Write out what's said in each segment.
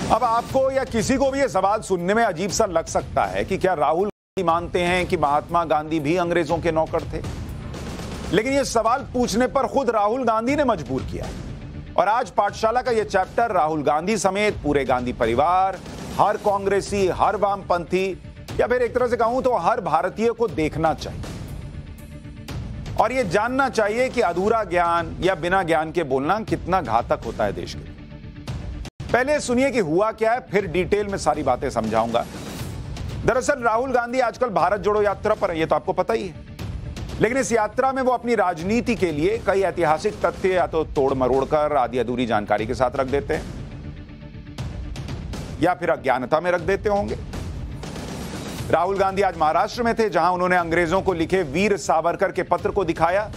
अब आपको या किसी को भी ये सवाल सुनने में अजीब सा लग सकता है कि क्या राहुल गांधी मानते हैं कि महात्मा गांधी भी अंग्रेजों के नौकर थे? लेकिन ये सवाल पूछने पर खुद राहुल गांधी ने मजबूर किया। और आज पाठशाला का ये चैप्टर राहुल गांधी समेत पूरे गांधी परिवार, हर कांग्रेसी, हर वामपंथी, या फिर एक तरह से कहूं तो हर भारतीय को देखना चाहिए और ये जानना चाहिए कि अधूरा ज्ञान या बिना ज्ञान के बोलना कितना घातक होता है देश के लिए। पहले सुनिए कि हुआ क्या है, फिर डिटेल में सारी बातें समझाऊंगा। दरअसल राहुल गांधी आजकल भारत जोड़ो यात्रा पर है, ये तो आपको पता ही है। लेकिन इस यात्रा में वो अपनी राजनीति के लिए कई ऐतिहासिक तथ्य या तो तोड़ मरोड़ कर आधी अधूरी जानकारी के साथ रख देते हैं या फिर अज्ञानता में रख देते होंगे। राहुल गांधी आज महाराष्ट्र में थे, जहां उन्होंने अंग्रेजों को लिखे वीर सावरकर के पत्र को दिखाया,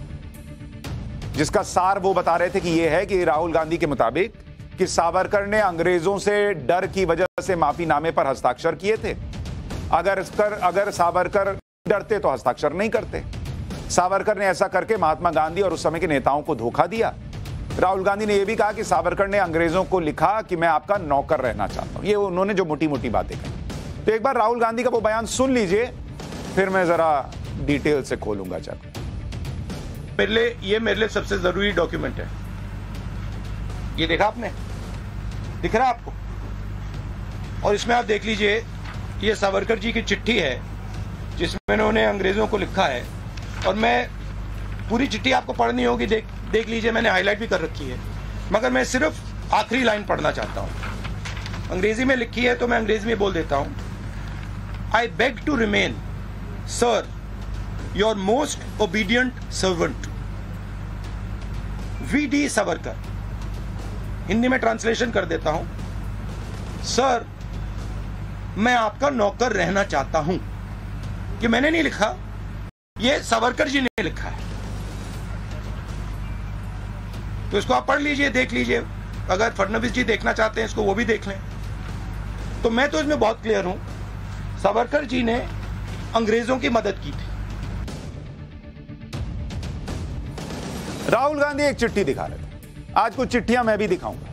जिसका सार वो बता रहे थे कि यह है कि राहुल गांधी के मुताबिक कि सावरकर ने अंग्रेजों से डर की वजह से माफीनामे पर हस्ताक्षर किए थे। अगर सावरकर डरते तो हस्ताक्षर नहीं करते। सावरकर ने ऐसा करके महात्मा गांधी और उस समय के नेताओं को धोखा दिया। राहुल गांधी ने यह भी कहा कि सावरकर ने अंग्रेजों को लिखा कि मैं आपका नौकर रहना चाहता हूं। ये उन्होंने जो मोटी मोटी बातें कही। तो एक बार राहुल गांधी का वो बयान सुन लीजिए, फिर मैं जरा डिटेल से खोलूंगा चैप्टर। मेरे लिए सबसे जरूरी डॉक्यूमेंट है। ये देखा आपने, दिख रहा है आपको? और इसमें आप देख लीजिए, ये सावरकर जी की चिट्ठी है जिसमें उन्होंने अंग्रेजों को लिखा है। और मैं पूरी चिट्ठी आपको पढ़नी होगी, देख लीजिए, मैंने हाईलाइट भी कर रखी है, मगर मैं सिर्फ आखिरी लाइन पढ़ना चाहता हूं। अंग्रेजी में लिखी है तो मैं अंग्रेजी में बोल देता हूं। I beg to remain, sir, your most obedient servant, V.D. Savarkar. Hindi में ट्रांसलेशन कर देता हूं। सर, मैं आपका नौकर रहना चाहता हूं। ये मैंने नहीं लिखा, ये सावरकर जी ने लिखा है। तो इसको आप पढ़ लीजिए, देख लीजिए। अगर फडणवीस जी देखना चाहते हैं इसको, वो भी देख लें। तो मैं तो इसमें बहुत क्लियर हूं, सावरकर जी ने अंग्रेजों की मदद की थी। राहुल गांधी एक चिट्ठी दिखा रहे थे। आज कुछ चिट्ठियां मैं भी दिखाऊंगा।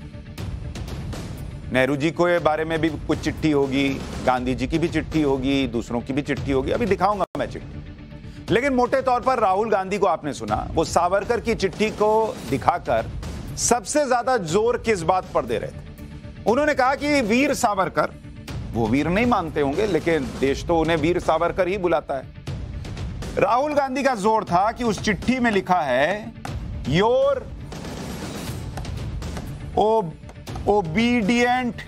नेहरू जी के बारे में भी कुछ चिट्ठी होगी, गांधी जी की भी चिट्ठी होगी, दूसरों की भी चिट्ठी होगी, अभी दिखाऊंगा मैं चिट्ठी। लेकिन मोटे तौर पर राहुल गांधी को आपने सुना, वो सावरकर की चिट्ठी को दिखाकर सबसे ज्यादा जोर किस बात पर दे रहे थे? उन्होंने कहा कि वीर सावरकर, वो वीर नहीं मानते होंगे लेकिन देश तो उन्हें वीर सावरकर ही बुलाता है। राहुल गांधी का जोर था कि उस चिट्ठी में लिखा है, योर ओबीडिएंट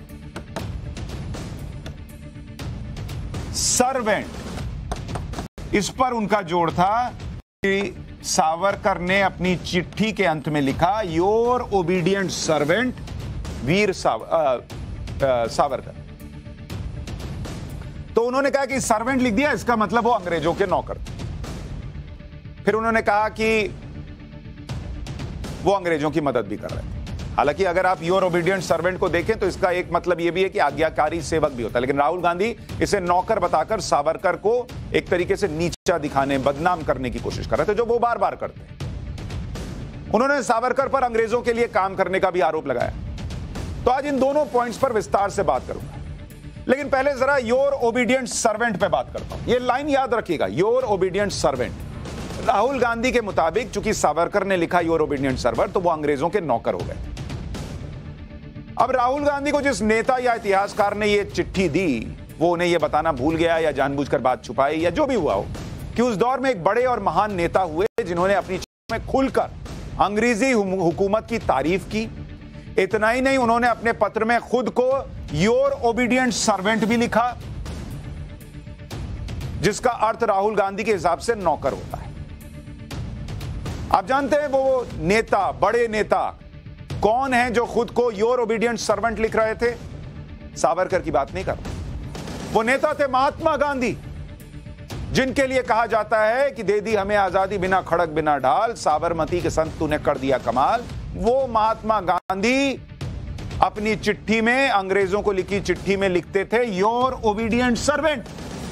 सर्वेंट। इस पर उनका जोर था कि सावरकर ने अपनी चिट्ठी के अंत में लिखा, your obedient servant Veer Savarkar. तो उन्होंने कहा कि सर्वेंट लिख दिया, इसका मतलब वो अंग्रेजों के नौकर थे। फिर उन्होंने कहा कि वो अंग्रेजों की मदद भी कर रहे थे। हालांकि अगर आप योर ओबीडिएंट सर्वेंट को देखें तो इसका एक मतलब ये भी है कि आज्ञाकारी सेवक भी होता है। लेकिन राहुल गांधी इसे नौकर बताकर सावरकर को एक तरीके से नीचा दिखाने, बदनाम करने की कोशिश कर रहे थे, जो वो बार बार करते हैं। उन्होंने सावरकर पर अंग्रेजों के लिए काम करने का भी आरोप लगाया। तो आज इन दोनों पॉइंट्स पर विस्तार से बात करूंगा। लेकिन पहले जरा योर ओबीडिएंट सर्वेंट पे बात करता हूं। ये लाइन याद रखिएगा, your obedient servant. Rahul Gandhi के मुताबिक चूंकि सावरकर ने लिखा योर ओबीडिएंट सर्वेंट, तो वो अंग्रेजों के नौकर हो गए। अब राहुल गांधी को जिस नेता या इतिहासकार ने यह चिट्ठी दी, वो उन्हें यह बताना भूल गया या जानबूझकर बात छुपाई या जो भी हुआ हो, कि उस दौर में एक बड़े और महान नेता हुए जिन्होंने अपनी चिट्ठी में खुलकर अंग्रेजी हुकूमत की तारीफ की। इतना ही नहीं, उन्होंने अपने पत्र में खुद को योर ओबीडिएंट सर्वेंट भी लिखा, जिसका अर्थ राहुल गांधी के हिसाब से नौकर होता है। आप जानते हैं वो नेता, बड़े नेता कौन है जो खुद को योर ओबीडिएंट सर्वेंट लिख रहे थे? सावरकर की बात नहीं कर रहा। वो नेता थे महात्मा गांधी, जिनके लिए कहा जाता है कि दे दी हमें आजादी बिना खड़क बिना ढाल, साबरमती के संत तूने कर दिया कमाल। वो महात्मा गांधी अपनी चिट्ठी में, अंग्रेजों को लिखी चिट्ठी में लिखते थे योर ओबीडिएंट सर्वेंट।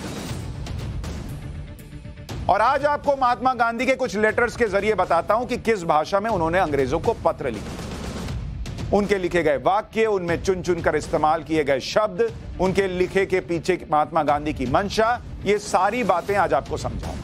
और आज आपको महात्मा गांधी के कुछ लेटर्स के जरिए बताता हूं कि किस भाषा में उन्होंने अंग्रेजों को पत्र लिखे। उनके लिखे गए वाक्य, उनमें चुन चुन कर इस्तेमाल किए गए शब्द, उनके लिखे के पीछे महात्मा गांधी की मंशा, ये सारी बातें आज आपको समझाऊंगा।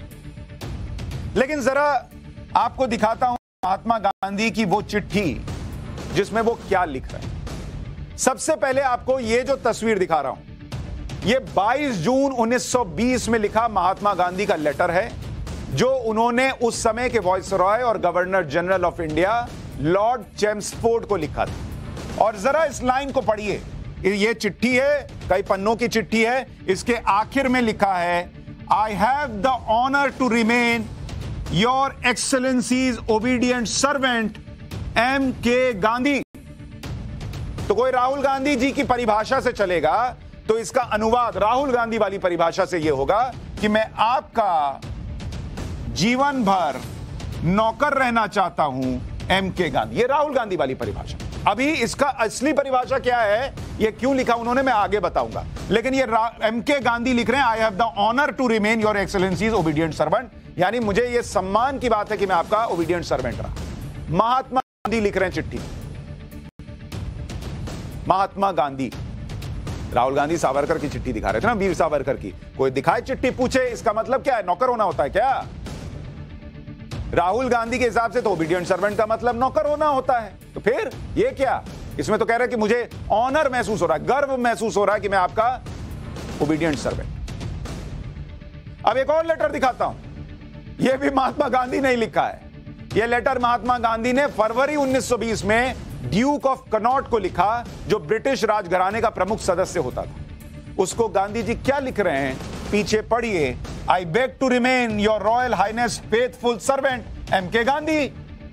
लेकिन जरा आपको दिखाता हूं महात्मा गांधी की वो चिट्ठी जिसमें वो क्या लिख रहे हैं। सबसे पहले आपको ये जो तस्वीर दिखा रहा हूं, ये 22 जून 1920 में लिखा महात्मा गांधी का लेटर है, जो उन्होंने उस समय के वायसरॉय और governor general of India Lord Chelmsford को लिखा था। और जरा इस लाइन को पढ़िए, ये चिट्ठी है, कई पन्नों की चिट्ठी है। इसके आखिर में लिखा है, I have the honour to remain your excellency's obedient servant M K Gandhi. तो कोई राहुल गांधी जी की परिभाषा से चलेगा तो इसका अनुवाद राहुल गांधी वाली परिभाषा से यह होगा कि मैं आपका जीवन भर नौकर रहना चाहता हूं, एम के गांधी। ये राहुल गांधी वाली परिभाषा। अभी इसका असली परिभाषा क्या है, ये क्यों लिखा उन्होंने, मैं आगे बताऊंगा। लेकिन ये एम के गांधी लिख रहे हैं, I have the honour to remain your excellency's obedient servant, यानी मुझे ये सम्मान की बात है कि मैं आपका ओबीडियंट सर्वेंट रहा। महात्मा गांधी लिख रहे हैं चिट्ठी। महात्मा गांधी, राहुल गांधी सावरकर की चिट्ठी दिखा रहे थे ना, वीर सावरकर की। कोई दिखाए चिट्ठी, पूछे इसका मतलब क्या है, नौकर होना होता है क्या? राहुल गांधी के हिसाब से तो ओबीडियंट सर्वेंट का मतलब नौकर होना होता है। तो फिर ये क्या, इसमें तो कह रहे हैं कि मुझे ऑनर महसूस हो रहा है, गर्व महसूस हो रहा है कि मैं आपका ओबीडियंट सर्वेंट। अब एक और लेटर दिखाता हूं, यह भी महात्मा गांधी ने लिखा है। यह लेटर महात्मा गांधी ने फरवरी 1920 में ड्यूक ऑफ कनॉट को लिखा, जो ब्रिटिश राजघराने का प्रमुख सदस्य होता था। उसको गांधी जी क्या लिख रहे हैं, पीछे पढ़िए। I beg to remain your royal highness faithful servant M K Gandhi.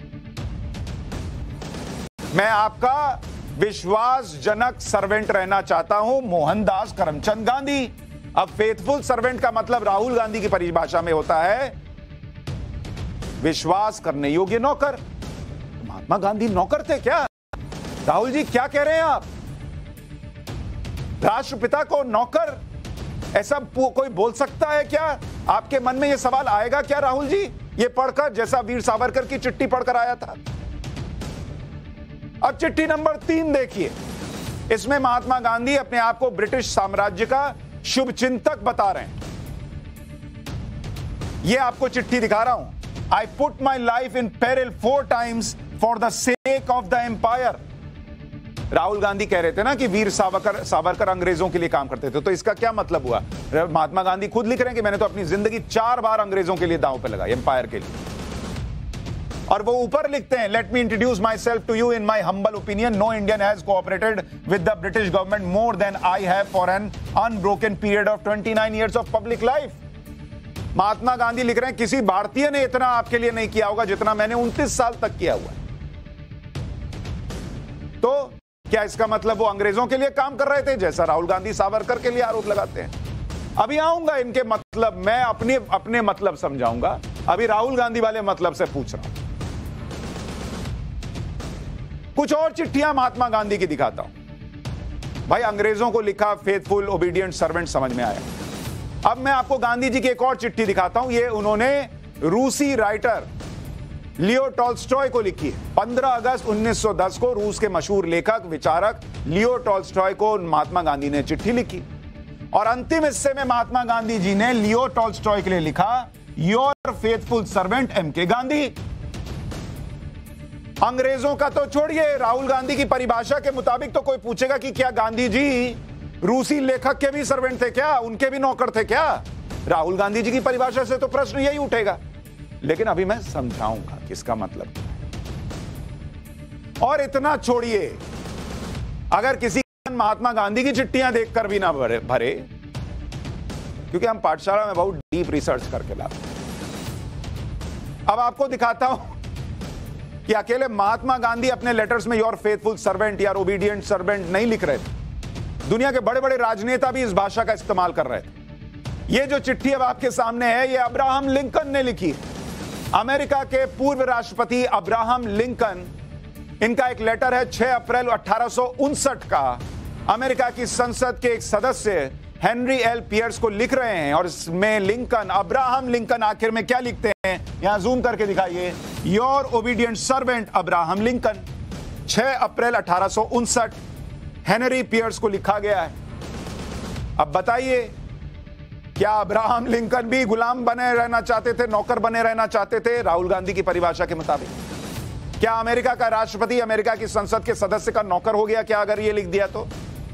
मैं आपका विश्वासजनक सर्वेंट रहना चाहता हूं, मोहनदास करमचंद गांधी। अब फेथफुल सर्वेंट का मतलब राहुल गांधी की परिभाषा में होता है विश्वास करने योग्य नौकर। महात्मा गांधी नौकर थे क्या? राहुल जी क्या कह रहे हैं आप? राष्ट्रपिता को नौकर, ऐसा कोई बोल सकता है क्या? आपके मन में यह सवाल आएगा क्या राहुल जी, ये पढ़कर, जैसा वीर सावरकर की चिट्ठी पढ़कर आया था? अब चिट्ठी नंबर 3 देखिए। इसमें महात्मा गांधी अपने आप को ब्रिटिश साम्राज्य का शुभचिंतक बता रहे हैं। यह आपको चिट्ठी दिखा रहा हूं। I put my life in peril 4 times for the sake of the empire. Rahul Gandhi कह रहे थे ना कि वीर सावरकर अंग्रेजों के लिए काम करते थे, तो इसका क्या मतलब हुआ? महात्मा गांधी खुद लिख रहे हैं कि मैंने तो अपनी जिंदगी 4 बार अंग्रेजों के लिए दांव पे लगाई, एम्पायर के लिए। और वो ऊपर लिखते हैं, let me introduce myself to you in my humble opinion, no Indian has cooperated with the British government more than I have for an unbroken period of 29 years of public life. Mahatma Gandhi लिख रहे हैं, किसी भारतीय ने इतना आपके लिए नहीं किया होगा जितना मैंने 29 साल तक किया हुआ है। तो क्या इसका मतलब वो अंग्रेजों के लिए काम कर रहे थे, जैसा राहुल गांधी सावरकर के लिए आरोप लगाते हैं? अभी आऊंगा इनके मतलब, मैं अपने मतलब समझाऊंगा। अभी राहुल गांधी वाले मतलब से पूछ रहा हूं। कुछ और चिट्ठियां महात्मा गांधी की दिखाता हूं। भाई अंग्रेजों को लिखा फेथफुल ओबीडियंट सर्वेंट समझ में आया। अब मैं आपको गांधी जी की एक और चिट्ठी दिखाता हूं। ये उन्होंने रूसी राइटर लियो टॉल्स्टॉय को लिखी है। 15 अगस्त 1910 को रूस के मशहूर लेखक विचारक लियो टॉल्स्टॉय को महात्मा गांधी ने चिट्ठी लिखी। और अंतिम हिस्से में महात्मा गांधी जी ने लियो टॉल्स्टॉय के लिए लिखा, your faithful servant M K Gandhi. अंग्रेजों का तो छोड़िए, राहुल गांधी की परिभाषा के मुताबिक तो कोई पूछेगा कि क्या गांधी जी रूसी लेखक के भी सर्वेंट थे क्या, उनके भी नौकर थे क्या? राहुल गांधी जी की परिभाषा से तो प्रश्न यही उठेगा। लेकिन अभी मैं समझाऊंगा किसका मतलब क्या है। और इतना छोड़िए, अगर किसी महात्मा गांधी की चिट्ठियां देखकर भी ना भरे, क्योंकि हम पाठशाला में बहुत डीप रिसर्च करके लाते हैं। अब आपको दिखाता हूं कि अकेले महात्मा गांधी अपने लेटर्स में योर फेथफुल सर्वेंट या ओबीडियंट सर्वेंट नहीं लिख रहे थे। दुनिया के बड़े बड़े राजनेता भी इस भाषा का इस्तेमाल कर रहे थे। यह जो चिट्ठी अब आपके सामने है, यह अब्राहम लिंकन ने लिखी है। अमेरिका के पूर्व राष्ट्रपति अब्राहम लिंकन, इनका एक लेटर है 6 अप्रैल 1859 का। अमेरिका की संसद के एक सदस्य हेनरी एल पियर्स को लिख रहे हैं। और इसमें लिंकन, अब्राहम लिंकन आखिर में क्या लिखते हैं, यहां जूम करके दिखाइए, your obedient servant Abraham Lincoln. 6 अप्रैल 1859 हेनरी पियर्स को लिखा गया है। अब बताइए, क्या अब्राहम लिंकन भी गुलाम बने रहना चाहते थे, नौकर बने रहना चाहते थे राहुल गांधी की परिभाषा के मुताबिक? क्या अमेरिका का राष्ट्रपति अमेरिका की संसद के सदस्य का नौकर हो गया क्या अगर ये लिख दिया तो?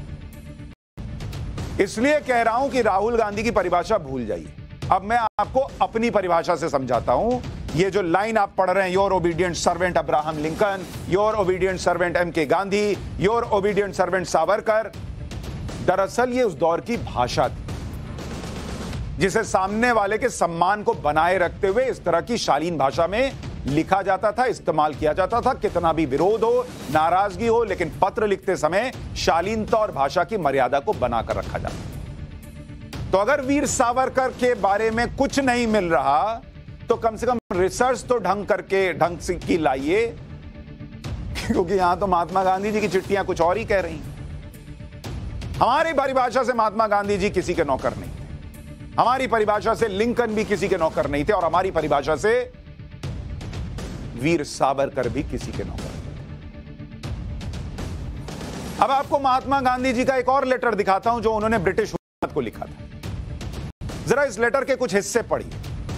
इसलिए कह रहा हूं कि राहुल गांधी की परिभाषा भूल जाइए। अब मैं आपको अपनी परिभाषा से समझाता हूं। ये जो लाइन आप पढ़ रहे हैं, your obedient servant Abraham Lincoln, your obedient servant MK Gandhi, your obedient servant Savarkar, दरअसल ये उस दौर की भाषा थी जिसे सामने वाले के सम्मान को बनाए रखते हुए इस तरह की शालीन भाषा में लिखा जाता था, इस्तेमाल किया जाता था। कितना भी विरोध हो, नाराजगी हो, लेकिन पत्र लिखते समय शालीनता और भाषा की मर्यादा को बनाकर रखा जाता। तो अगर वीर सावरकर के बारे में कुछ नहीं मिल रहा तो कम से कम रिसर्च तो ढंग से की लाइए, क्योंकि यहां तो महात्मा गांधी जी की चिट्ठियां कुछ और ही कह रही। हमारी परिभाषा से महात्मा गांधी जी किसी के नौकर नहीं थे, हमारी परिभाषा से लिंकन भी किसी के नौकर नहीं थे, और हमारी परिभाषा से वीर सावरकर भी किसी के नौकर नहीं। अब आपको महात्मा गांधी जी का एक और लेटर दिखाता हूं जो उन्होंने ब्रिटिश हुकूमत को लिखा था। जरा इस लेटर के कुछ हिस्से पढ़िए।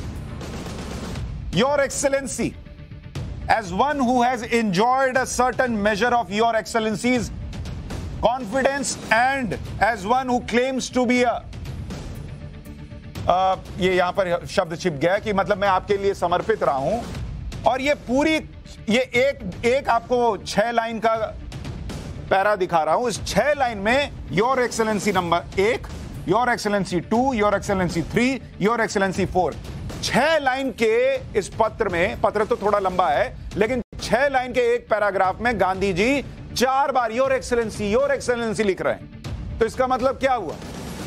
Your excellency, as one who has enjoyed a certain measure of your excellency's confidence and as one who claims to be a ये यहां पर शब्द छिप गया कि मतलब मैं आपके लिए समर्पित रहा हूं, और ये पूरी ये एक आपको 6 लाइन का पैरा दिखा रहा हूं। इस 6 लाइन में your excellency number 1, your excellency 2, your excellency 3, your excellency 4, 6 line के इस पत्र में, पत्र तो थोड़ा लंबा है लेकिन 6 लाइन के एक पैराग्राफ में गांधी जी 4 बार योर एक्सेलेंसी लिख रहे हैं। तो इसका मतलब क्या हुआ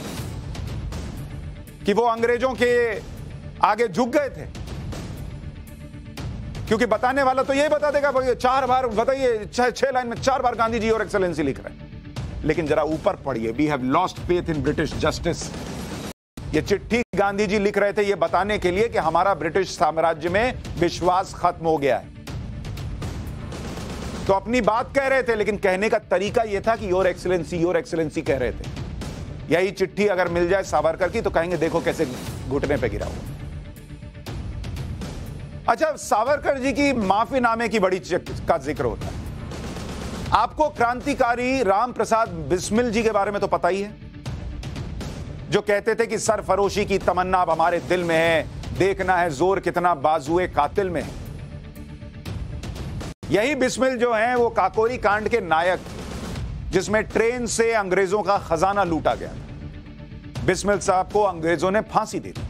कि वो अंग्रेजों के आगे झुक गए थे? क्योंकि बताने वाला तो यही बता देगा, 4 बार बताइए, 6 लाइन में 4 बार गांधी जी योर एक्सेलेंसी लिख रहे हैं। लेकिन जरा ऊपर पढ़िए, we have lost faith in British justice. ये चिट्ठी गांधी जी लिख रहे थे ये बताने के लिए कि हमारा ब्रिटिश साम्राज्य में विश्वास खत्म हो गया है। तो अपनी बात कह रहे थे, लेकिन कहने का तरीका यह था कि योर एक्सेलेंसी कह रहे थे। यही चिट्ठी अगर मिल जाए सावरकर की तो कहेंगे देखो कैसे घुटने पे गिरा हुआ। अच्छा, सावरकर जी की माफीनामे की बड़ी का जिक्र होता है। आपको क्रांतिकारी राम प्रसाद बिस्मिल जी के बारे में तो पता ही है, जो कहते थे कि सरफरोशी की तमन्ना अब हमारे दिल में है, देखना है जोर कितना बाजुए कातिल में है। यही बिस्मिल जो हैं वो काकोरी कांड के नायक, जिसमें ट्रेन से अंग्रेजों का खजाना लूटा गया। बिस्मिल साहब को अंग्रेजों ने फांसी दे दी,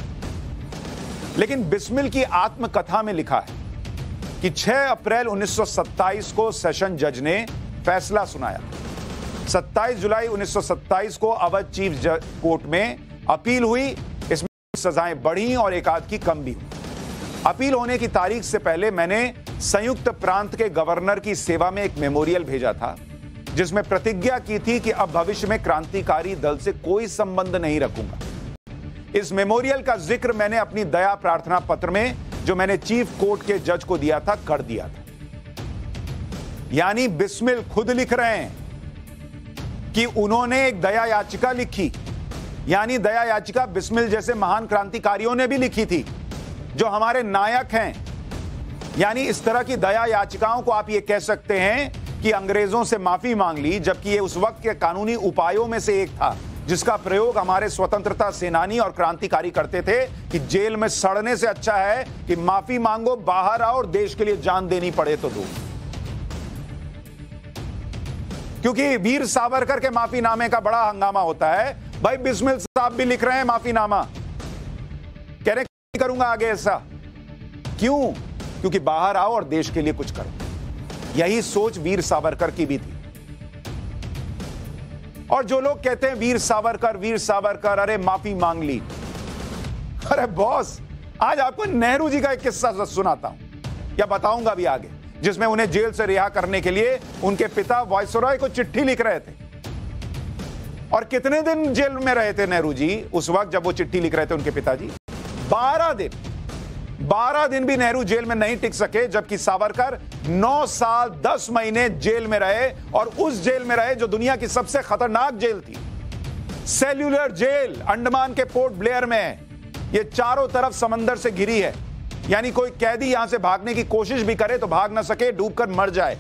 लेकिन बिस्मिल की आत्मकथा में लिखा है कि 6 अप्रैल 1927 को सेशन जज ने फैसला सुनाया। 27 जुलाई 1927 को अवध चीफ कोर्ट में अपील हुई। इसमें सजाएं बढ़ी और एक आध की कम भी हुई। अपील होने की तारीख से पहले मैंने संयुक्त प्रांत के गवर्नर की सेवा में एक मेमोरियल भेजा था, जिसमें प्रतिज्ञा की थी कि अब भविष्य में क्रांतिकारी दल से कोई संबंध नहीं रखूंगा। इस मेमोरियल का जिक्र मैंने अपनी दया प्रार्थना पत्र में, जो मैंने चीफ कोर्ट के जज को दिया था, कर दिया था। यानी बिस्मिल खुद लिख रहे हैं कि उन्होंने एक दया याचिका लिखी, यानी दया याचिका बिस्मिल जैसे महान क्रांतिकारियों ने भी लिखी थी, जो हमारे नायक हैं। यानी इस तरह की दया याचिकाओं को आप ये कह सकते हैं कि अंग्रेजों से माफी मांग ली, जबकि ये उस वक्त के कानूनी उपायों में से एक था जिसका प्रयोग हमारे स्वतंत्रता सेनानी और क्रांतिकारी करते थे कि जेल में सड़ने से अच्छा है कि माफी मांगो, बाहर आओ और देश के लिए जान देनी पड़े तो दो। क्योंकि वीर सावरकर के माफीनामे का बड़ा हंगामा होता है। भाई बिस्मिल साहब भी लिख रहे हैं माफीनामा, कह रहे नहीं करूंगा आगे ऐसा। क्यों? क्योंकि बाहर आओ और देश के लिए कुछ करो। यही सोच वीर सावरकर की भी थी। और जो लोग कहते हैं वीर सावरकर, अरे माफी मांग ली। अरे बॉस, आज आपको नेहरू जी का एक किस्सा सुनाता हूं, या बताऊंगा भी आगे, जिसमें उन्हें जेल से रिहा करने के लिए उनके पिता वायसरॉय को चिट्ठी लिख रहे थे। और कितने दिन जेल में रहे थे नेहरू जी उस वक्त जब वो चिट्ठी लिख रहे थे उनके पिताजी? 12 दिन। 12 दिन भी नेहरू जेल में नहीं टिक सके, जबकि सावरकर 9 साल 10 महीने जेल में रहे, और उस जेल में रहे जो दुनिया की सबसे खतरनाक जेल थी, सेल्यूलर जेल, अंडमान के पोर्ट ब्लेयर में है। यह चारों तरफ समंदर से घिरी है, यानी कोई कैदी यहां से भागने की कोशिश भी करे तो भाग ना सके, डूबकर मर जाए।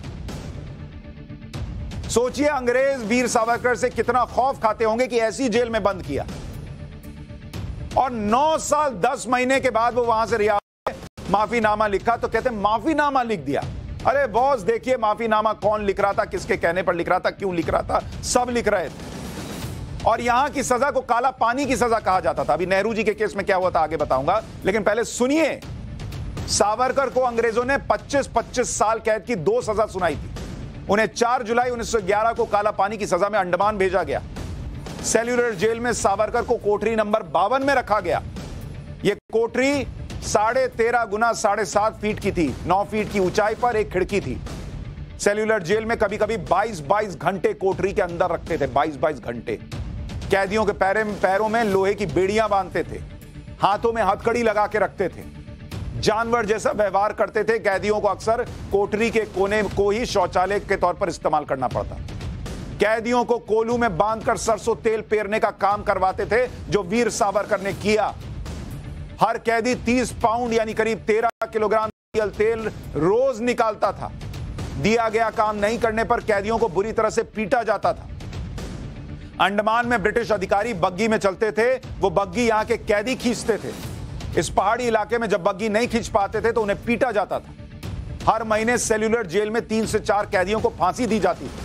सोचिए अंग्रेज वीर सावरकर से कितना खौफ खाते होंगे कि ऐसी जेल में बंद किया, और 9 साल 10 महीने के बाद वो वहां से रिहा, माफीनामा लिखा। तो कहते माफीनामा लिख दिया। अरे बॉस देखिए माफीनामा कौन लिख रहा था, किसके कहने पर लिख रहा था, क्यों लिख रहा था, सब लिख रहे थे। और यहां की सजा को काला पानी की सजा कहा जाता था। अभी नेहरू जी के केस में क्या हुआ था आगे बताऊंगा, लेकिन पहले सुनिए। सावरकर को अंग्रेजों ने 25-25 साल कैद की 2 सजा सुनाई थी। उन्हें 4 जुलाई 1911 को काला पानी की सजा में अंडमान भेजा गया। सेल्यूलर जेल में सावरकर को कोठरी नंबर 52 में रखा गया। यह कोठरी 13.5 गुना 7.5 फीट की थी। 9 फीट की ऊंचाई पर एक खिड़की थी। सेल्यूलर जेल में कभी कभी 22-22 घंटे कोठरी के अंदर रखते थे। 22-22 घंटे कैदियों के पैरों में लोहे की बेड़ियां बांधते थे, हाथों में हथकड़ी लगा के रखते थे, जानवर जैसा व्यवहार करते थे। कैदियों को अक्सर कोठरी के कोने को ही शौचालय के तौर पर इस्तेमाल करना पड़ता। कैदियों को कोलू में बांधकर सरसों तेल पेरने का काम करवाते थे, जो वीर सावरकर ने किया। हर कैदी 30 पाउंड यानी करीब 13 किलोग्राम तेल रोज निकालता था। दिया गया काम नहीं करने पर कैदियों को बुरी तरह से पीटा जाता था। अंडमान में ब्रिटिश अधिकारी बग्गी में चलते थे। वो बग्गी यहां के कैदी खींचते थे। इस पहाड़ी इलाके में जब बग्गी नहीं खींच पाते थे तो उन्हें पीटा जाता था। हर महीने सेल्यूलर जेल में 3 से 4 कैदियों को फांसी दी जाती थी।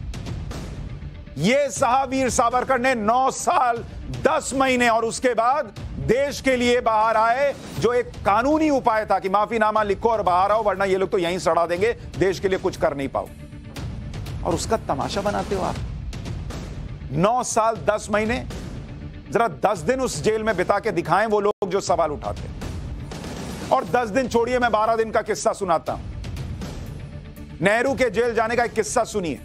यह साहब वीर सावरकर ने 9 साल 10 महीने और उसके बाद देश के लिए बाहर आए, जो एक कानूनी उपाय था कि माफीनामा लिखो और बाहर आओ, वरना ये लोग तो यहीं सड़ा देंगे, देश के लिए कुछ कर नहीं पाओ। और उसका तमाशा बनाते हो आप। 9 साल 10 महीने, जरा 10 दिन उस जेल में बिता के दिखाएं वो लोग जो सवाल उठाते। और 10 दिन छोड़िए, मैं 12 दिन का किस्सा सुनाता हूं। नेहरू के जेल जाने का एक किस्सा सुनिए।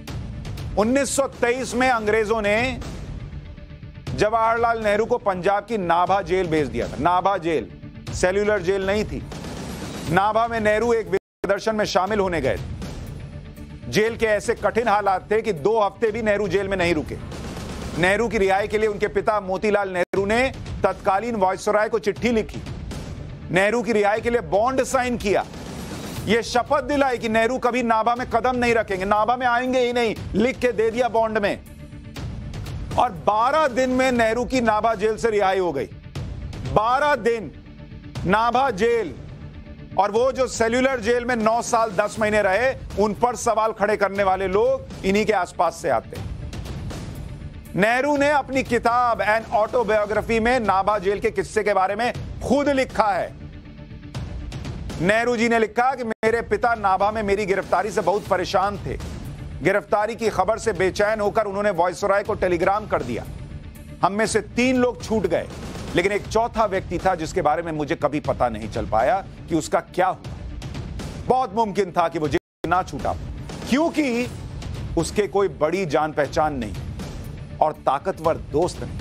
1923 में अंग्रेजों ने जवाहरलाल नेहरू को पंजाब की नाभा जेल भेज दिया था। नाभा जेल, सेल्यूलर जेल नहीं थी। नाभा में नेहरू एक प्रदर्शन में शामिल होने गए थे। जेल के ऐसे कठिन हालात थे कि 2 हफ्ते भी नेहरू जेल में नहीं रुके। नेहरू की रिहाई के लिए उनके पिता मोतीलाल नेहरू ने तत्कालीन वायसराय को चिट्ठी लिखी। नेहरू की रिहाई के लिए बॉन्ड साइन किया। यह शपथ दिलाई कि नेहरू कभी नाभा में कदम नहीं रखेंगे, नाभा में आएंगे ही नहीं, लिख के दे दिया बॉन्ड में। और 12 दिन में नेहरू की नाभा जेल से रिहाई हो गई। 12 दिन नाभा जेल। और वो जो सेल्यूलर जेल में 9 साल 10 महीने रहे, उन पर सवाल खड़े करने वाले लोग इन्हीं के आसपास से आते हैं। नेहरू ने अपनी किताब एन ऑटोबायोग्राफी में नाभा जेल के किस्से के बारे में खुद लिखा है। नेहरू जी ने लिखा कि मेरे पिता नाभा में मेरी गिरफ्तारी से बहुत परेशान थे। गिरफ्तारी की खबर से बेचैन होकर उन्होंने वायसराय को टेलीग्राम कर दिया। हम में से 3 लोग छूट गए, लेकिन एक चौथा व्यक्ति था जिसके बारे में मुझे कभी पता नहीं चल पाया कि उसका क्या हुआ। बहुत मुमकिन था कि वो जेल ना छूटा, क्योंकि उसके कोई बड़ी जान पहचान नहीं और ताकतवर दोस्त नहीं।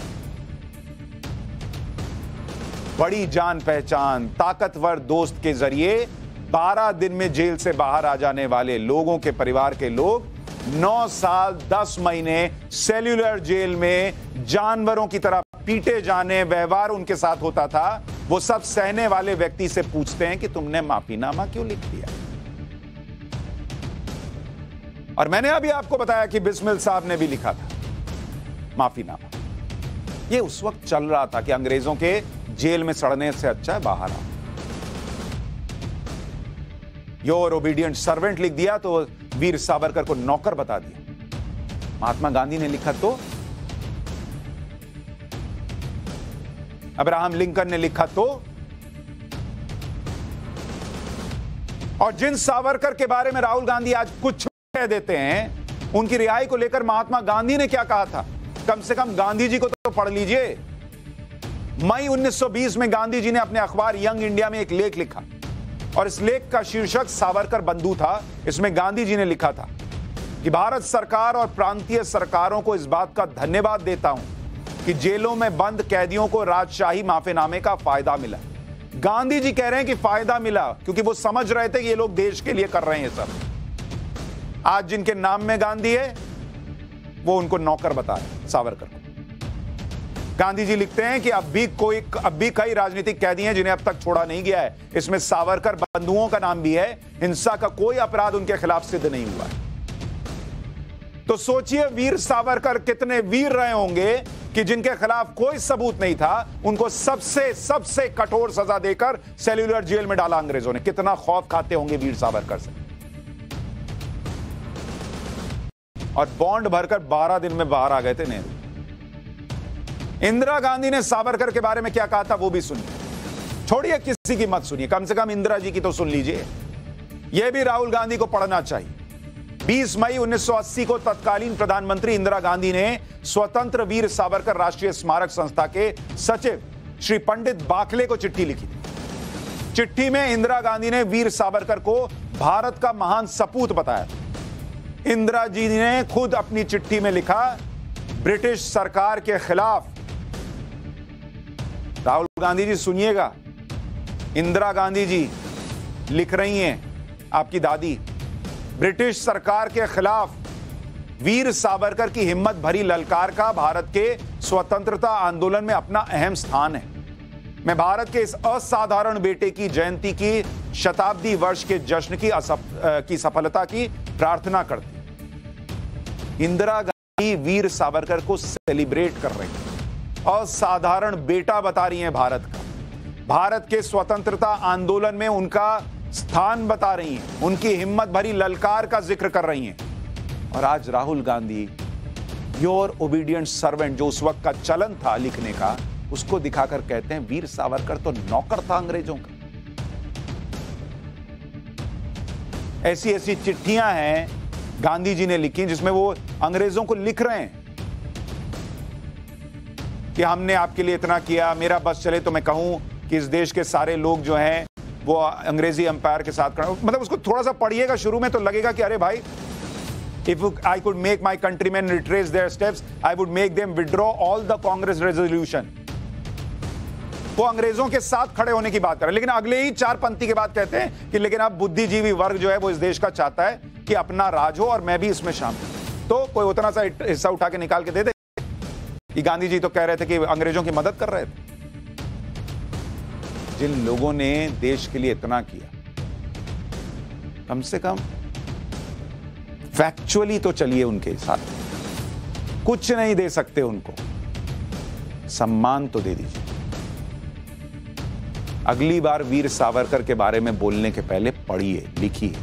बड़ी जान पहचान, ताकतवर दोस्त के जरिए 12 दिन में जेल से बाहर आ जाने वाले लोगों के परिवार के लोग 9 साल 10 महीने सेल्यूलर जेल में जानवरों की तरह पीटे जाने, व्यवहार उनके साथ होता था। वो सब सहने वाले व्यक्ति से पूछते हैं कि तुमने माफीनामा क्यों लिख दिया। और मैंने अभी आपको बताया कि बिस्मिल साहब ने भी लिखा था माफीनामा। ये उस वक्त चल रहा था कि अंग्रेजों के जेल में सड़ने से अच्छा है बाहर आओ। योर ओबीडियंट सर्वेंट लिख दिया तो वीर सावरकर को नौकर बता दिया। महात्मा गांधी ने लिखा तो, अब्राहम लिंकन ने लिखा तो, और जिन सावरकर के बारे में राहुल गांधी आज कुछ कह देते हैं, उनकी रिहाई को लेकर महात्मा गांधी ने क्या कहा था, कम से कम गांधी जी को तो पढ़ लीजिए। मई 1920 में गांधी जी ने अपने अखबार यंग इंडिया में एक लेख लिखा और इस लेख का शीर्षक सावरकर बंधु था। इसमें गांधी जी ने लिखा था कि भारत सरकार और प्रांतीय सरकारों को इस बात का धन्यवाद देता हूं कि जेलों में बंद कैदियों को राजशाही माफीनामे का फायदा मिला। गांधी जी कह रहे हैं कि फायदा मिला क्योंकि वो समझ रहे थे कि ये लोग देश के लिए कर रहे हैं सब। आज जिनके नाम में गांधी है वो उनको नौकर बता रहे सावरकर को। गांधी जी लिखते हैं कि अब भी कई राजनीतिक कैदी हैं जिन्हें अब तक छोड़ा नहीं गया है। इसमें सावरकर बंधुओं का नाम भी है। हिंसा का कोई अपराध उनके खिलाफ सिद्ध नहीं हुआ। तो सोचिए वीर सावरकर कितने वीर रहे होंगे कि जिनके खिलाफ कोई सबूत नहीं था उनको सबसे कठोर सजा देकर सेल्यूलर जेल में डाला अंग्रेजों ने। कितना खौफ खाते होंगे वीर सावरकर से। और बॉन्ड भरकर 12 दिन में बाहर आ गए थे नेहरू। इंदिरा गांधी ने सावरकर के बारे में क्या कहा था वो भी सुनिए। छोड़िए किसी की मत सुनिए, कम से कम इंदिरा जी की तो सुन लीजिए। यह भी राहुल गांधी को पढ़ना चाहिए। 20 मई 1980 को तत्कालीन प्रधानमंत्री इंदिरा गांधी ने स्वतंत्र वीर सावरकर राष्ट्रीय स्मारक संस्था के सचिव श्री पंडित बाखले को चिट्ठी लिखी थी। चिट्ठी में इंदिरा गांधी ने वीर सावरकर को भारत का महान सपूत बताया। इंदिरा जी ने खुद अपनी चिट्ठी में लिखा, ब्रिटिश सरकार के खिलाफ। राहुल गांधी जी सुनिएगा, इंदिरा गांधी जी लिख रही हैं, आपकी दादी, ब्रिटिश सरकार के खिलाफ वीर सावरकर की हिम्मत भरी ललकार का भारत के स्वतंत्रता आंदोलन में अपना अहम स्थान है। मैं भारत के इस असाधारण बेटे की जयंती की शताब्दी वर्ष के जश्न की सफलता की प्रार्थना करती। इंदिरा गांधी वीर सावरकर को सेलिब्रेट कर रही है, असाधारण बेटा बता रही हैं भारत का, भारत के स्वतंत्रता आंदोलन में उनका स्थान बता रही हैं, उनकी हिम्मत भरी ललकार का जिक्र कर रही हैं। और आज Rahul Gandhi your obedient servant, जो उस वक्त का चलन था लिखने का, उसको दिखाकर कहते हैं वीर सावरकर तो नौकर था अंग्रेजों का। ऐसी ऐसी चिट्ठियां हैं गांधी जी ने लिखी जिसमें वो अंग्रेजों को लिख रहे हैं कि हमने आपके लिए इतना किया, मेरा बस चले तो मैं कहूं कि इस देश के सारे लोग जो हैं वो अंग्रेजी एम्पायर के साथ खड़े। मतलब उसको थोड़ा सा पढ़िएगा, शुरू में तो लगेगा कि अरे भाई, if I could make my countrymen retrace their steps, I would make them withdraw all the Congress resolution. वो अंग्रेजों के साथ खड़े होने की बात कर रहे हैं, लेकिन अगले ही 4 पंक्ति के बाद कहते हैं कि लेकिन अब बुद्धिजीवी वर्ग जो है वो इस देश का चाहता है कि अपना राज हो और मैं भी इसमें शामिल। तो कोई उतना सा हिस्सा उठा के निकाल के दे दे कि गांधी जी तो कह रहे थे कि अंग्रेजों की मदद कर रहे थे। जिन लोगों ने देश के लिए इतना किया, कम से कम फैक्चुअली तो चलिए उनके साथ। कुछ नहीं दे सकते उनको, सम्मान तो दे दीजिए। अगली बार वीर सावरकर के बारे में बोलने के पहले पढ़िए, लिखिए।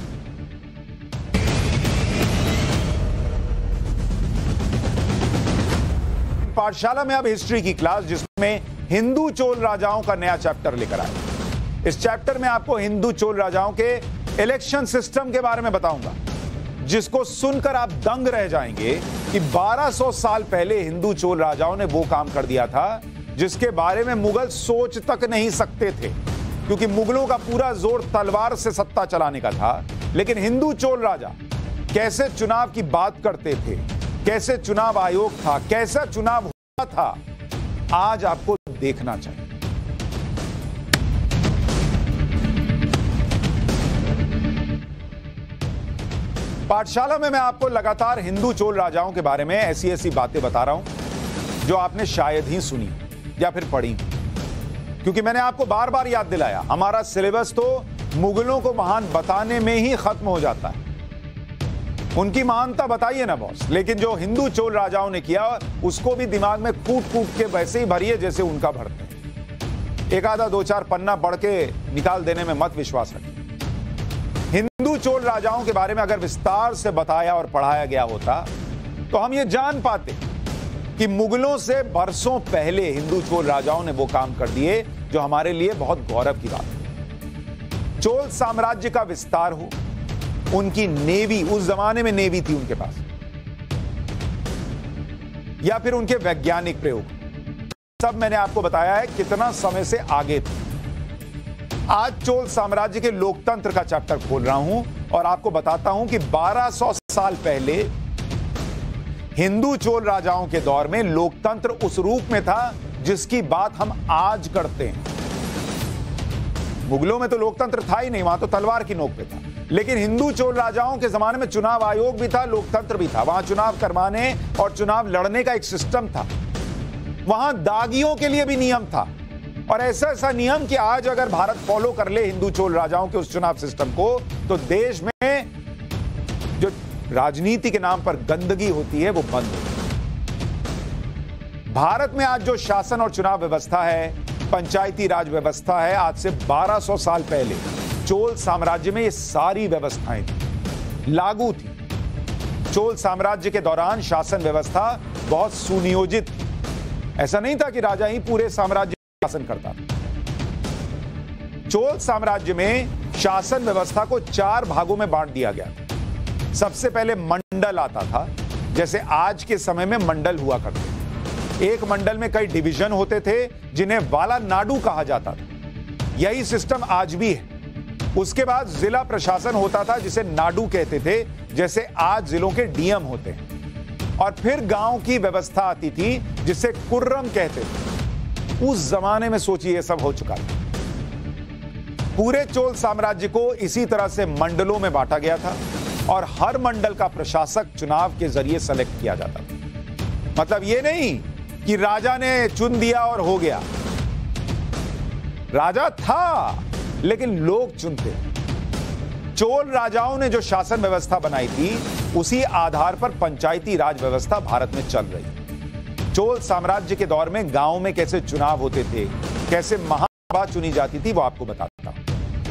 पाठशाला में अब हिस्ट्री की क्लास, जिसमें हिंदू चोल राजाओं का नया चैप्टर लेकर आए। इस चैप्टर में आपको हिंदू चोल राजाओं के इलेक्शन सिस्टम के बारे में बताऊंगा, जिसको सुनकर आप दंग रह जाएंगे कि 1200 साल पहले हिंदू चोल राजाओं ने वो काम कर दिया था जिसके बारे में मुगल सोच तक नहीं सकते थे, क्योंकि मुगलों का पूरा जोर तलवार से सत्ता चलाने का था। लेकिन हिंदू चोल राजा कैसे चुनाव की बात करते थे, कैसे चुनाव आयोग था, कैसा चुनाव हुआ था, आज आपको देखना चाहिए। पाठशाला में मैं आपको लगातार हिंदू चोल राजाओं के बारे में ऐसी ऐसी बातें बता रहा हूं जो आपने शायद ही सुनी या फिर पढ़ी, क्योंकि मैंने आपको बार बार याद दिलाया, हमारा सिलेबस तो मुगलों को महान बताने में ही खत्म हो जाता है। उनकी महानता बताइए ना बॉस, लेकिन जो हिंदू चोल राजाओं ने किया उसको भी दिमाग में कूट कूट के वैसे ही भरिए जैसे उनका भरते हैं। एक आधा 2-4 पन्ना बढ़ के निकाल देने में मत विश्वास रखिए। हिंदू चोल राजाओं के बारे में अगर विस्तार से बताया और पढ़ाया गया होता तो हम ये जान पाते कि मुगलों से बरसों पहले हिंदू चोल राजाओं ने वो काम कर दिए जो हमारे लिए बहुत गौरव की बात है। चोल साम्राज्य का विस्तार हो, उनकी नेवी, उस जमाने में नेवी थी उनके पास, या फिर उनके वैज्ञानिक प्रयोग, सब मैंने आपको बताया है कितना समय से आगे थे। आज चोल साम्राज्य के लोकतंत्र का चैप्टर खोल रहा हूं और आपको बताता हूं कि 1200 साल पहले हिंदू चोल राजाओं के दौर में लोकतंत्र उस रूप में था जिसकी बात हम आज करते हैं। मुगलों में तो लोकतंत्र था ही नहीं, वहां तो तलवार की नोक पे था। लेकिन हिंदू चोल राजाओं के जमाने में चुनाव आयोग भी था, लोकतंत्र भी था। वहां चुनाव करवाने और चुनाव लड़ने का एक सिस्टम था। वहां दागियों के लिए भी नियम था, और ऐसा नियम कि आज अगर भारत फॉलो कर ले हिंदू चोल राजाओं के उस चुनाव सिस्टम को, तो देश में जो राजनीति के नाम पर गंदगी होती है वो बंद होती है। भारत में आज जो शासन और चुनाव व्यवस्था है, पंचायती राज व्यवस्था है, आज से 1200 साल पहले चोल साम्राज्य में ये सारी व्यवस्थाएं लागू थी। चोल साम्राज्य के दौरान शासन व्यवस्था बहुत सुनियोजित थी। ऐसा नहीं था कि राजा ही पूरे साम्राज्य शासन करता था। चोल साम्राज्य में शासन व्यवस्था को 4 भागों में बांट दिया गया था। सबसे पहले मंडल आता था, जैसे आज के समय में मंडल हुआ करते थे। एक मंडल में कई डिवीजन होते थे जिन्हें वाला नाडु कहा जाता था। यही सिस्टम आज भी है। उसके बाद जिला प्रशासन होता था जिसे नाडु कहते थे, जैसे आज जिलों के डीएम होते हैं। और फिर गांव की व्यवस्था आती थी जिसे कुर्रम कहते थे। उस जमाने में सोचिए ये सब हो चुका था। पूरे चोल साम्राज्य को इसी तरह से मंडलों में बांटा गया था, और हर मंडल का प्रशासक चुनाव के जरिए सेलेक्ट किया जाता था। मतलब ये नहीं कि राजा ने चुन दिया और हो गया। राजा था लेकिन लोग चुनते। चोल राजाओं ने जो शासन व्यवस्था बनाई थी, उसी आधार पर पंचायती राज व्यवस्था भारत में चल रही। चोल साम्राज्य के दौर में गांव में कैसे चुनाव होते थे, कैसे महासभा चुनी जाती थी, वो आपको बताता हूं।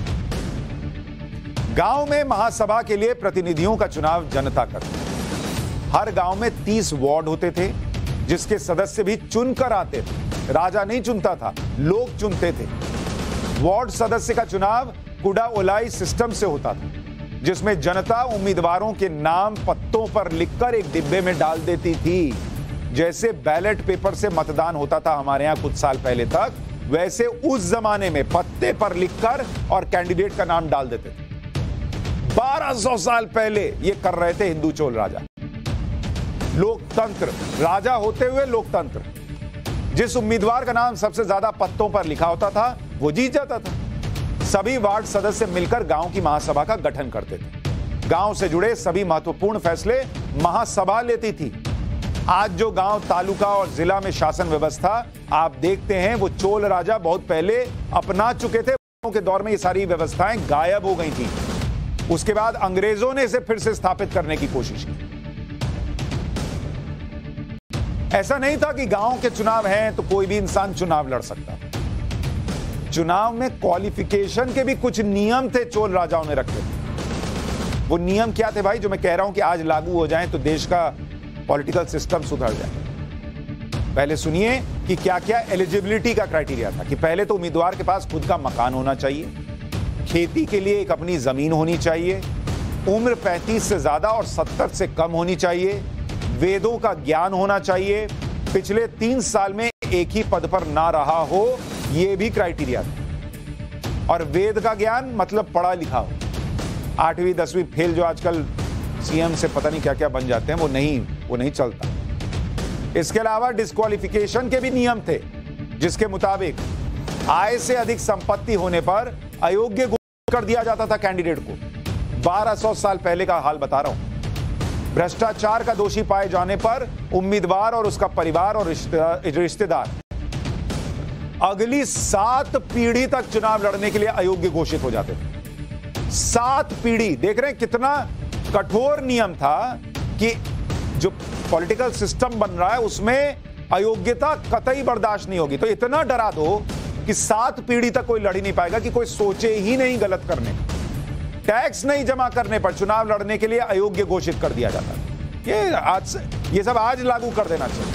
गांव में महासभा के लिए प्रतिनिधियों का चुनाव जनता करती। हर गांव में 30 वार्ड होते थे, जिसके सदस्य भी चुनकर आते थे। राजा नहीं चुनता था, लोग चुनते थे। वार्ड सदस्य का चुनाव कुडा ओलाई सिस्टम से होता था, जिसमें जनता उम्मीदवारों के नाम पत्तों पर लिखकर एक डिब्बे में डाल देती थी। जैसे बैलेट पेपर से मतदान होता था हमारे यहां कुछ साल पहले तक, वैसे उस जमाने में पत्ते पर लिखकर और कैंडिडेट का नाम डाल देते थे। 1200 साल पहले ये कर रहे थे हिंदू चोल राजा। लोकतंत्र, राजा होते हुए लोकतंत्र। जिस उम्मीदवार का नाम सबसे ज्यादा पत्तों पर लिखा होता था, वो जीत जाता था। सभी वार्ड सदस्य मिलकर गांव की महासभा का गठन करते थे। गांव से जुड़े सभी महत्वपूर्ण फैसले महासभा लेती थी। आज जो गांव, तालुका और जिला में शासन व्यवस्था आप देखते हैं, वो चोल राजा बहुत पहले अपना चुके थे। के दौर में ये सारी व्यवस्थाएं गायब हो गई थी। उसके बाद अंग्रेजों ने इसे फिर से स्थापित करने की कोशिश की। ऐसा नहीं था कि गांव के चुनाव हैं तो कोई भी इंसान चुनाव लड़ सकता। चुनाव में क्वालिफिकेशन के भी कुछ नियम थे, चोल राजाओं ने रखे थे। वो नियम क्या थे भाई, जो मैं कह रहा हूं कि आज लागू हो जाएं तो देश का पॉलिटिकल सिस्टम सुधर जाए। पहले सुनिए कि क्या क्या एलिजिबिलिटी का क्राइटेरिया था। कि पहले तो उम्मीदवार के पास खुद का मकान होना चाहिए, खेती के लिए एक अपनी जमीन होनी चाहिए, उम्र 35 से ज्यादा और 70 से कम होनी चाहिए, वेदों का ज्ञान होना चाहिए, पिछले 3 साल में एक ही पद पर ना रहा हो, यह भी क्राइटेरिया था। और वेद का ज्ञान मतलब पढ़ा लिखा हो। 8वीं 10वीं फेल जो आजकल सीएम से पता नहीं क्या क्या बन जाते हैं, वो नहीं चलता। इसके अलावा डिस्क्वालिफिकेशन के भी नियम थे, जिसके मुताबिक आय से अधिक संपत्ति होने पर अयोग्य घोषित कर दिया जाता था कैंडिडेट को। 1200 साल पहले का हाल बता रहा हूं। भ्रष्टाचार का दोषी पाए जाने पर उम्मीदवार और उसका परिवार और रिश्तेदार अगली 7 पीढ़ी तक चुनाव लड़ने के लिए अयोग्य घोषित हो जाते थे। 7 पीढ़ी, देख रहे हैं कितना कठोर नियम था कि जो पॉलिटिकल सिस्टम बन रहा है उसमें अयोग्यता कतई बर्दाश्त नहीं होगी। तो इतना डरा दो कि 7 पीढ़ी तक कोई लड़ ही नहीं पाएगा, कि कोई सोचे ही नहीं गलत करने का। टैक्स नहीं जमा करने पर चुनाव लड़ने के लिए अयोग्य घोषित कर दिया जाता। ये सब आज लागू कर देना चाहिए।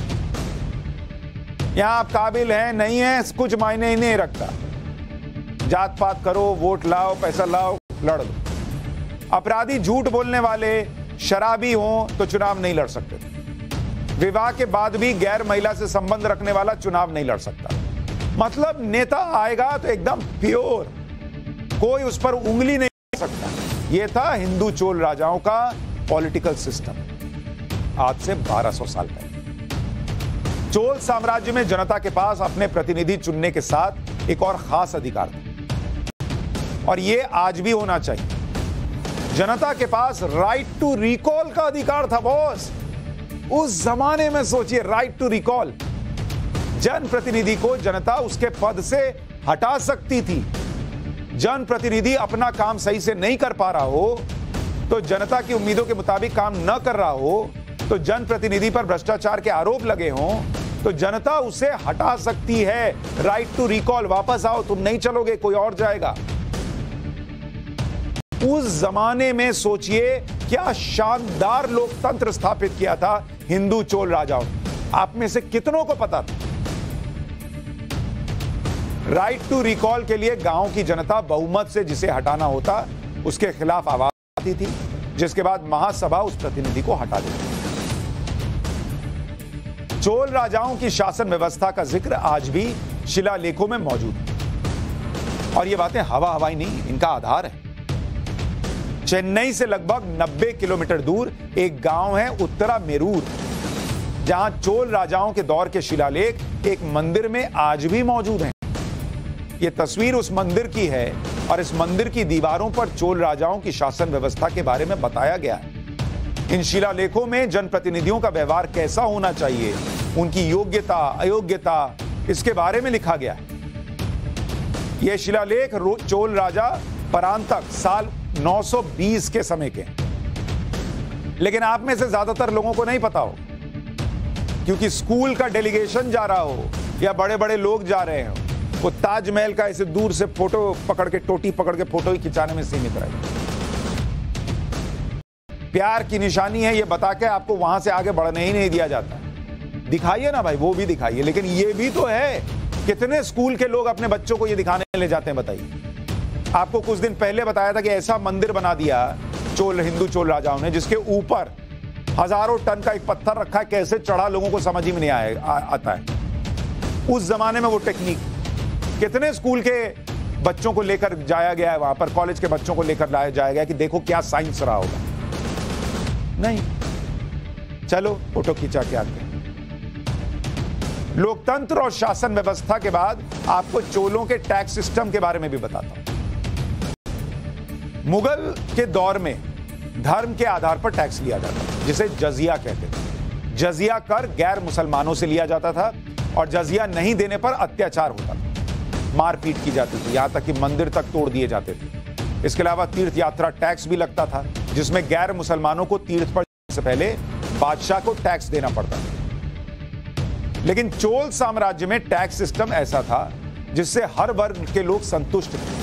यहां आप काबिल हैं नहीं हैं कुछ मायने ही नहीं रखता। जात पात करो, वोट लाओ, पैसा लाओ, लड़ लो। अपराधी, झूठ बोलने वाले, शराबी हो तो चुनाव नहीं लड़ सकते। विवाह के बाद भी गैर महिला से संबंध रखने वाला चुनाव नहीं लड़ सकता। मतलब नेता आएगा तो एकदम प्योर, कोई उस पर उंगली नहीं कर सकता। यह था हिंदू चोल राजाओं का पॉलिटिकल सिस्टम आज से 1200 साल पहले। चोल साम्राज्य में जनता के पास अपने प्रतिनिधि चुनने के साथ एक और खास अधिकार था। और ये आज भी होना चाहिए। जनता के पास राइट टू रिकॉल का अधिकार था बॉस। उस जमाने में सोचिए, राइट टू रिकॉल। जनप्रतिनिधि को जनता उसके पद से हटा सकती थी। जनप्रतिनिधि अपना काम सही से नहीं कर पा रहा हो, तो जनता की उम्मीदों के मुताबिक काम न कर रहा हो, तो जनप्रतिनिधि पर भ्रष्टाचार के आरोप लगे हों, तो जनता उसे हटा सकती है। राइट टू रिकॉल, वापस आओ, तुम नहीं चलोगे, कोई और जाएगा। उस जमाने में सोचिए क्या शानदार लोकतंत्र स्थापित किया था हिंदू चोल राजाओं। आप में से कितनों को पता था? राइट टू रिकॉल के लिए गांव की जनता बहुमत से जिसे हटाना होता उसके खिलाफ आवाज आती थी, जिसके बाद महासभा उस प्रतिनिधि को हटा देती। चोल राजाओं की शासन व्यवस्था का जिक्र आज भी शिलालेखों में मौजूद है और ये बातें हवा हवाई नहीं, इनका आधार है। चेन्नई से लगभग 90 किलोमीटर दूर एक गांव है उत्तरा मेरूर, जहां चोल राजाओं के दौर के शिलालेख एक मंदिर में आज भी मौजूद हैं। यह तस्वीर उस मंदिर की है और इस मंदिर की दीवारों पर चोल राजाओं की शासन व्यवस्था के बारे में बताया गया है। इन शिलालेखों में जनप्रतिनिधियों का व्यवहार कैसा होना चाहिए, उनकी योग्यता अयोग्यता, इसके बारे में लिखा गया है। यह शिलालेख चोल राजा परांतक साल 920 के समय के, लेकिन आप में से ज्यादातर लोगों को नहीं पता हो, क्योंकि स्कूल का डेलीगेशन जा रहा हो या बड़े बड़े लोग जा रहे हो, वो ताजमहल का ऐसे दूर से फोटो पकड़ के, टोटी पकड़ के फोटो ही खिंचाने में सीमित रहे। प्यार की निशानी है ये बता के आपको वहां से आगे बढ़ने ही नहीं दिया जाता। दिखाइए ना भाई, वो भी दिखाइए, लेकिन ये भी तो है। कितने स्कूल के लोग अपने बच्चों को ये दिखाने ले जाते हैं, बताइए। आपको कुछ दिन पहले बताया था कि ऐसा मंदिर बना दिया हिंदू चोल राजाओं ने, जिसके ऊपर हजारों टन का एक पत्थर रखा है। कैसे चढ़ा लोगों को समझ ही में नहीं आता है। उस जमाने में वो टेक्निक, कितने स्कूल के बच्चों को लेकर जाया गया है वहां पर, कॉलेज के बच्चों को लेकर जाया गया कि देखो क्या साइंस रहा होगा। नहीं, चलो फोटो खींचा के आते हैं। लोकतंत्र और शासन व्यवस्था के बाद आपको चोलों के टैक्स सिस्टम के बारे में भी बताता हूं। मुगल के दौर में धर्म के आधार पर टैक्स लिया जाता था, जिसे जजिया कहते थे। जजिया कर गैर मुसलमानों से लिया जाता था और जजिया नहीं देने पर अत्याचार होता था, मारपीट की जाती थी, यहां तक कि मंदिर तक तोड़ दिए जाते थे। इसके अलावा तीर्थ यात्रा टैक्स भी लगता था, जिसमें गैर मुसलमानों को तीर्थ पर से पहले बादशाह को टैक्स देना पड़ता था। लेकिन चोल साम्राज्य में टैक्स सिस्टम ऐसा था जिससे हर वर्ग के लोग संतुष्ट थे।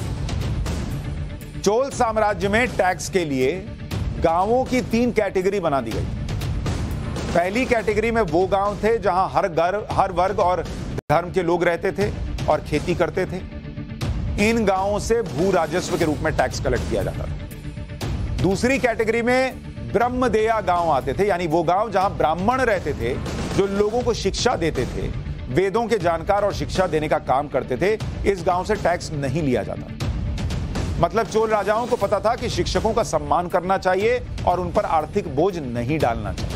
चोल साम्राज्य में टैक्स के लिए गांवों की 3 कैटेगरी बना दी गई। पहली कैटेगरी में वो गांव थे जहां हर वर्ग और धर्म के लोग रहते थे और खेती करते थे। इन गांवों से भू राजस्व के रूप में टैक्स कलेक्ट किया जाता था। दूसरी कैटेगरी में ब्रह्मदेया गांव आते थे, यानी वो गांव जहां ब्राह्मण रहते थे, जो लोगों को शिक्षा देते थे, वेदों के जानकार और शिक्षा देने का काम करते थे। इस गांव से टैक्स नहीं लिया जाता। मतलब चोल राजाओं को पता था कि शिक्षकों का सम्मान करना चाहिए और उन पर आर्थिक बोझ नहीं डालना चाहिए।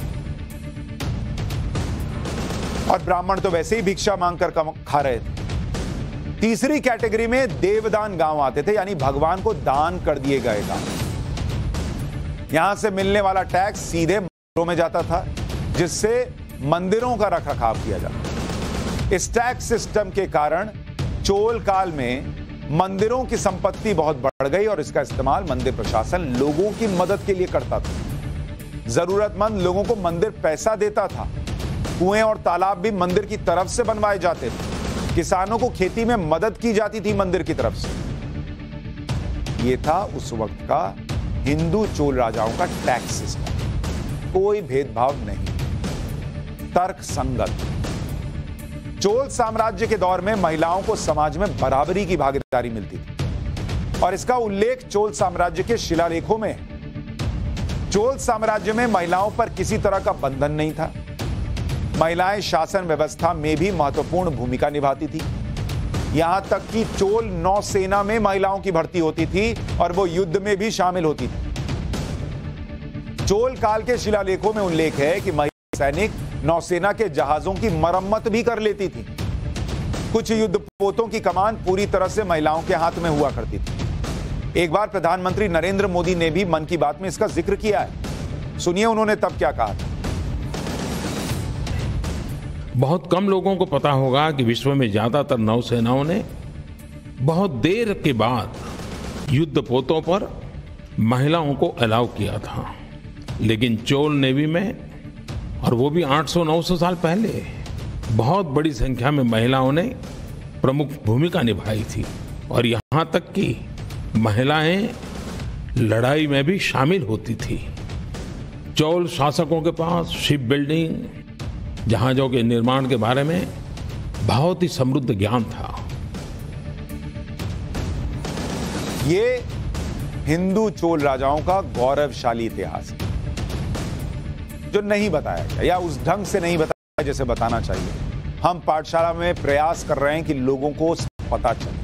और ब्राह्मण तो वैसे ही भिक्षा मांगकर खा रहे थे। तीसरी कैटेगरी में देवदान गांव आते थे, यानी भगवान को दान कर दिए गए गांव। यहां से मिलने वाला टैक्स सीधे मंदिरों में जाता था, जिससे मंदिरों का रखरखाव किया जाता। इस टैक्स सिस्टम के कारण चोल काल में मंदिरों की संपत्ति बहुत बढ़ गई और इसका इस्तेमाल मंदिर प्रशासन लोगों की मदद के लिए करता था। जरूरतमंद लोगों को मंदिर पैसा देता था। कुएं और तालाब भी मंदिर की तरफ से बनवाए जाते थे। किसानों को खेती में मदद की जाती थी मंदिर की तरफ से। यह था उस वक्त का हिंदू चोल राजाओं का टैक्स सिस्टम। कोई भेदभाव नहीं, तर्क संगत। चोल साम्राज्य के दौर में महिलाओं को समाज में बराबरी की भागीदारी मिलती थी और इसका उल्लेख चोल साम्राज्य के शिलालेखों में है। चोल साम्राज्य में महिलाओं पर किसी तरह का बंधन नहीं था। महिलाएं शासन व्यवस्था में भी महत्वपूर्ण भूमिका निभाती थी। यहां तक कि चोल नौसेना में महिलाओं की भर्ती होती थी और वो युद्ध में भी शामिल होती थी। चोल काल के शिलालेखों में उल्लेख है कि महिला सैनिक नौसेना के जहाजों की मरम्मत भी कर लेती थी। कुछ युद्धपोतों की कमान पूरी तरह से महिलाओं के हाथ में हुआ करती थी। एक बार प्रधानमंत्री नरेंद्र मोदी ने भी मन की बात में इसका जिक्र किया है। सुनिए उन्होंने तब क्या कहा था। बहुत कम लोगों को पता होगा कि विश्व में ज्यादातर नौसेनाओं ने बहुत देर के बाद युद्धपोतों पर महिलाओं को अलाउ किया था, लेकिन चोल नेवी में, और वो भी 800-900 साल पहले, बहुत बड़ी संख्या में महिलाओं ने प्रमुख भूमिका निभाई थी। और यहाँ तक कि महिलाएं लड़ाई में भी शामिल होती थी। चोल शासकों के पास शिप बिल्डिंग, जहाजों के निर्माण के बारे में बहुत ही समृद्ध ज्ञान था। ये हिंदू चोल राजाओं का गौरवशाली इतिहास है जो नहीं बताया गया या उस ढंग से नहीं बताया जैसे बताना चाहिए। हम पाठशाला में प्रयास कर रहे हैं कि लोगों को पता चले।